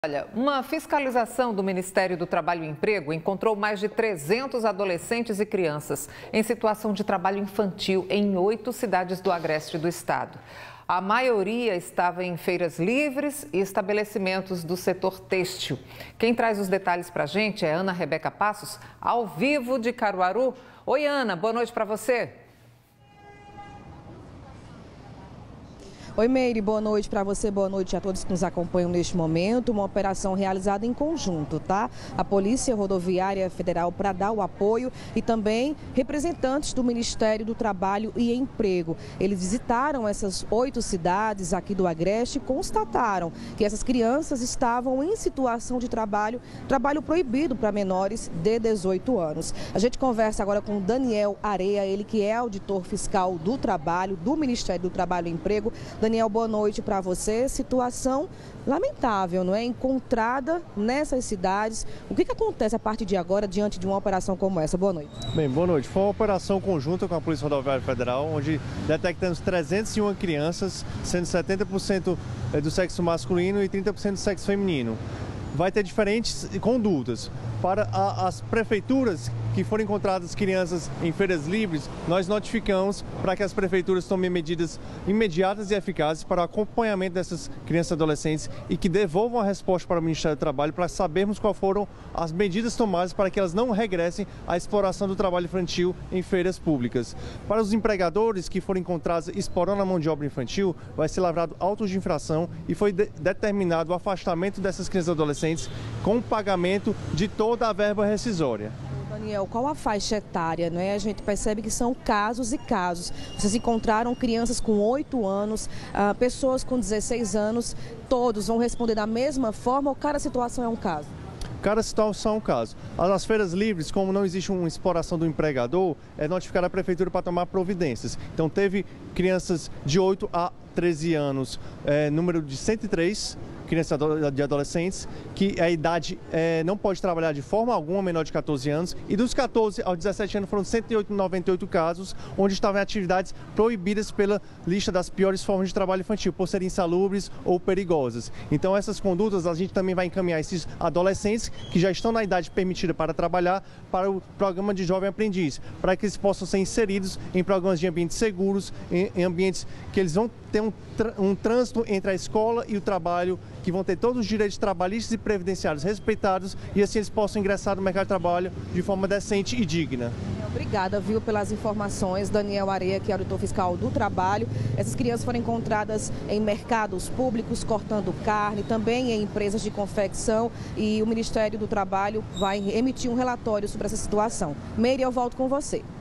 Olha, uma fiscalização do Ministério do Trabalho e Emprego encontrou mais de 300 adolescentes e crianças em situação de trabalho infantil em 8 cidades do agreste do estado. A maioria estava em feiras livres e estabelecimentos do setor têxtil. Quem traz os detalhes para a gente é Ana Rebeca Passos, ao vivo de Caruaru. Oi, Ana, boa noite para você. Oi, Meire, boa noite para você, boa noite a todos que nos acompanham neste momento. Uma operação realizada em conjunto, tá? A Polícia Rodoviária Federal para dar o apoio e também representantes do Ministério do Trabalho e Emprego. Eles visitaram essas 8 cidades aqui do agreste e constataram que essas crianças estavam em situação de trabalho proibido para menores de 18 anos. A gente conversa agora com Daniel Areia, ele que é auditor fiscal do trabalho, do Ministério do Trabalho e Emprego. Daniel, boa noite para você. Situação lamentável, não é? Encontrada nessas cidades. O que acontece a partir de agora diante de uma operação como essa? Boa noite. Bem, boa noite. Foi uma operação conjunta com a Polícia Rodoviária Federal, onde detectamos 301 crianças, sendo 70% do sexo masculino e 30% do sexo feminino. Vai ter diferentes condutas. Para as prefeituras que forem encontradas crianças em feiras livres, nós notificamos para que as prefeituras tomem medidas imediatas e eficazes para o acompanhamento dessas crianças e adolescentes e que devolvam a resposta para o Ministério do Trabalho para sabermos quais foram as medidas tomadas para que elas não regressem à exploração do trabalho infantil em feiras públicas. Para os empregadores que forem encontrados explorando a mão de obra infantil, vai ser lavrado autos de infração e foi determinado o afastamento dessas crianças e adolescentes com o pagamento de toda a verba rescisória. Daniel, qual a faixa etária, não é? A gente percebe que são casos e casos. Vocês encontraram crianças com 8 anos, pessoas com 16 anos, todos vão responder da mesma forma ou cada situação é um caso? Cada situação é um caso. Nas feiras livres, como não existe uma exploração do empregador, é notificar a prefeitura para tomar providências. Então teve crianças de 8 a 13 anos, número de 103 crianças e adolescentes, que a idade não pode trabalhar de forma alguma menor de 14 anos, e dos 14 aos 17 anos foram 198 casos, onde estavam em atividades proibidas pela lista das piores formas de trabalho infantil, por serem insalubres ou perigosas. Então essas condutas a gente também vai encaminhar esses adolescentes que já estão na idade permitida para trabalhar para o programa de Jovem Aprendiz, para que eles possam ser inseridos em programas de ambientes seguros, em ambientes que eles vão ter um trânsito entre a escola e o trabalho, que vão ter todos os direitos trabalhistas e previdenciários respeitados e assim eles possam ingressar no mercado de trabalho de forma decente e digna. Obrigada, viu, pelas informações. Daniel Areia, que é auditor fiscal do trabalho. Essas crianças foram encontradas em mercados públicos, cortando carne, também em empresas de confecção, e o Ministério do Trabalho vai emitir um relatório sobre essa situação. Meire, eu volto com você.